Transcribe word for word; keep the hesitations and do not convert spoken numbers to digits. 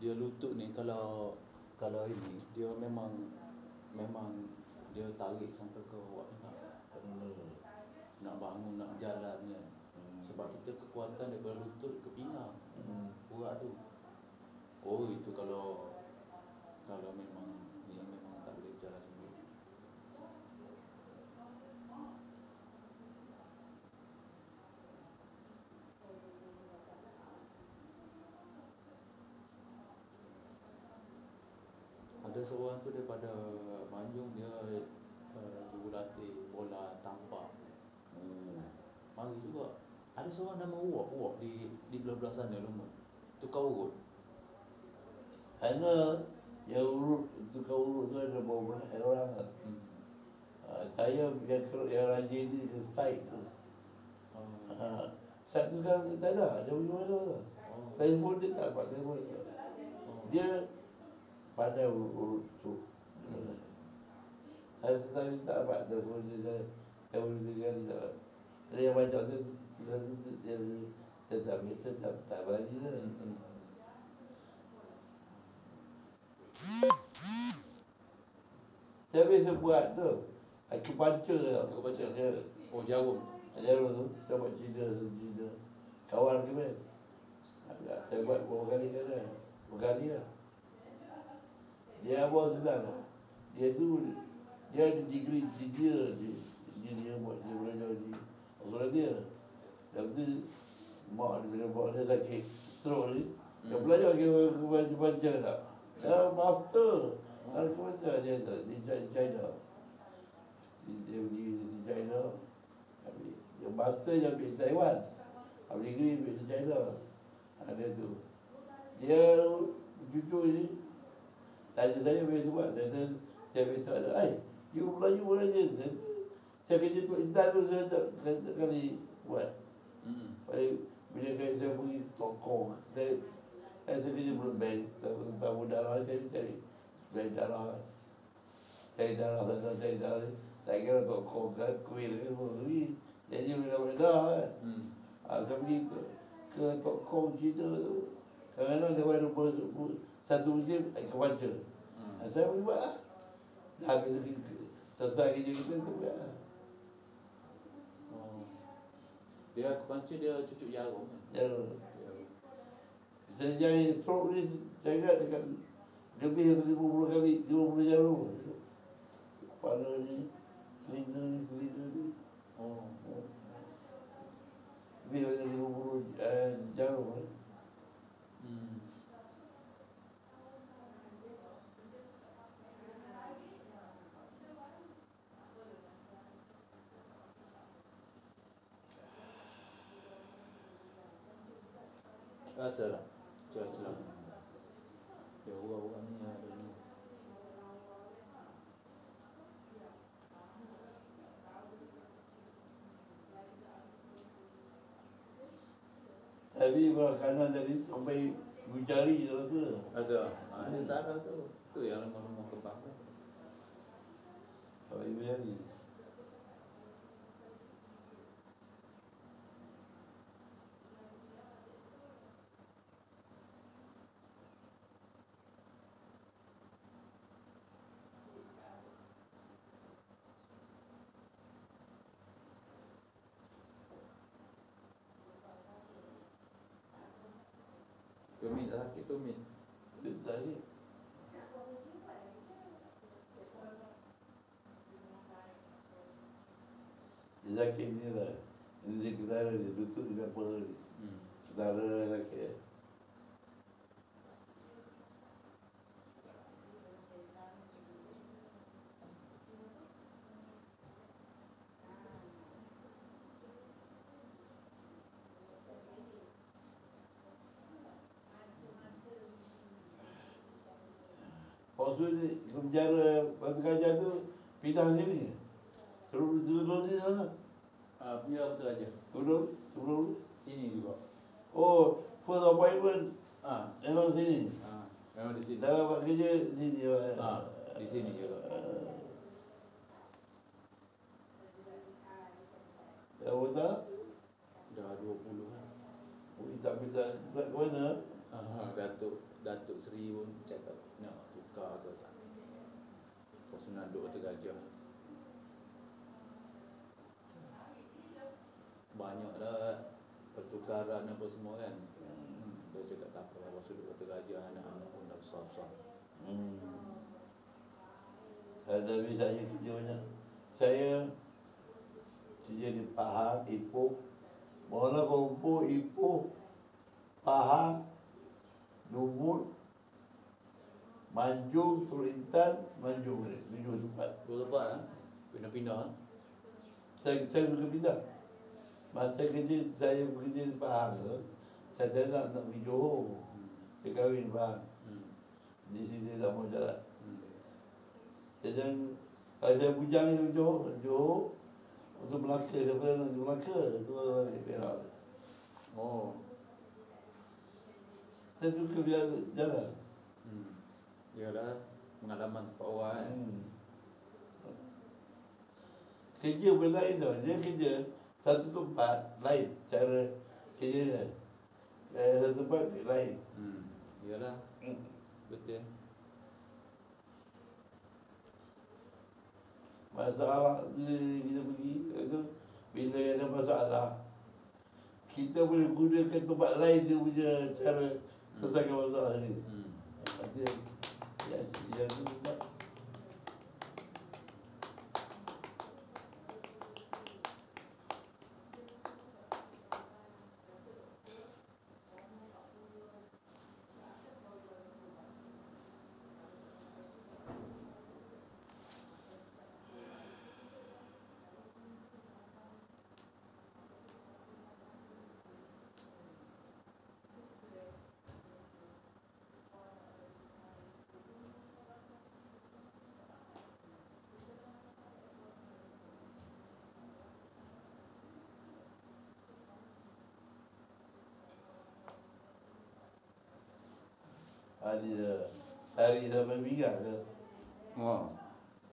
dia lutut ni kalau kalau ini dia memang memang dia tarik sampai ke awak nak Hmm. nak bangun, nak jalan kan. Hmm. Sebab kita kekuatan daripada lutut ke pinggang. Hmm. Urat tu. Oh itu kalau kalau memang dia memang tak boleh jalan sendiri. Ada seorang tu daripada Manjung, dia uh, jurulatih bola tampar. Hmm. Mari juga. Ada seorang nama Uwak, Uwak di di belah-belah sana Lumut. Tu kau urut. Karena yang urut, tukar urut tu ada beberapa orang lah. Hmm. Uh, saya yang, yang rajin ni site tu. Oh. Uh, site tu sekarang tak ada, dia pergi mana tu. Oh. Telefon dia tak dapat telefon. Oh. Dia pandai urut-urut tu. Hmm. Saya tetapi tak dapat telefon dia, saya telefon dia kali tak dapat. Ada yang banyak tu, dia dia dia tak ambil, dia tak tak bagi lah. Hmm. Saya biasa buat tu, aku panca tau. Aku baca. Ya. Oh jarum. Jarum tu, saya buat Cina, Cina. Kawan ke kan? Saya buat beberapa kali kan. Beberapa kali lah. Dia abang senang lah. Dia tu, dia ada degree engineer je. Engineer buat, dia belajar di Australia. Lepas tu, mak dia, bila mak dia sakit stroke ni, dia Hmm. belajar ke panca tak? Dia master. Kalau ke panca dia tak, di China. Dia pergi di China. Dia master dia ambil di Taiwan. Ambil degree ambil di China. Ada tu. Dia cucu ni tanya saya biasa buat. Saya saya, saya biasa ada. Hai, you Melayu mana je? Saya, saya kerja tu intan tu saya tak, saya tak kali buat. Hmm. Baik, bila kali saya pergi toko, saya, saya kerja belum bank. Tamu darah saya cari bank darah. Cari darah, saya cari darah. Tak kira toko kan, kuil ke semua. Jadi bila darah kan. Hmm. Ha, saya pergi ke, ke toko Cina tu. Kadang-kadang dia ada ber, ber, satu musim ke panca. Hmm. Ha, saya pergi buat lah. Dah habis selesai kerja kita, tu buat lah. Oh. Dia aku panca dia cucuk jarum kan. Jarum. Jarum. Saya jahit stroke ni, saya ingat dekat lebih dari lima puluh kali, lima puluh jarum. Kepala ni, telinga ni, telinga ni. Oh. Lebih dari lima puluh eh, jarum. Eh. Hmm. Rasa tak? Celah-celah. Ya orang-orang ni ada ni. Tapi kalau kanan tadi sampai mencari tu rasa. Rasa? Ha, dia sarah tu. Tu yang lemah-lemah kebang tu. Sampai mencari. Tumit tak sakit tumit. Dia tadi. Dia sakit ni lah. Ini dia ketara dia, lutut dia apa ni. Hmm. Ketara sakit. Waktu ni penjara Batu Gajah tu pindah sini. Terus turun di sana. Ah, punya apa tu aja? Turun, turun. Sini juga. Oh, first appointment Ah, memang sini. ah, memang di sini. Dah dapat kerja sini lah. Ah, di sini juga. Dah berapa? Dah dua puluh kan. Oh, tak minta nak ke mana? Ah, Datuk Datuk Seri pun cakap nak tukar ke tak. Pasal nak duduk atas gajah. Banyak dah pertukaran apa semua kan. Hmm. Dia cakap tak apa, pasal duduk atas gajah, anak-anak pun dah besar-besar. Hmm. Tapi saya kerja banyak. Saya kerja di Pahang, Ipoh. Kuala Lumpur, Ipoh, Pahang, Lumut, Manjung, Teluk Intan, Manjung ni. Tujuh tempat. Dua tempat lah. Pindah-pindah. Saya, saya boleh pindah. Masa kerja, saya bekerja di Pahang tu, saya tak nak, nak pergi Johor. Hmm. Dia kahwin di Pahang. Hmm. Di sini dia tak mau jalan. Hmm. Jadi, kalau saya bujang di Johor, Johor, untuk Melaka, saya pernah nak ke Melaka, itu balik Perak. Oh. Saya suka biar jalan. Hmm. Yalah, pengalaman tempat orang kan. Hmm. Kerja pun lain tau. Dia kerja satu tempat lain cara kerja dia. Eh, satu tempat lain. Hmm. Yalah, Hmm. betul. Masalah dia, kita pergi itu bila ada masalah, kita boleh gunakan tempat lain dia punya cara selesaikan masalah ni. Hmm. Dia, ya, ya, tu tempat. Hari hari sampai minggu ke? Oh.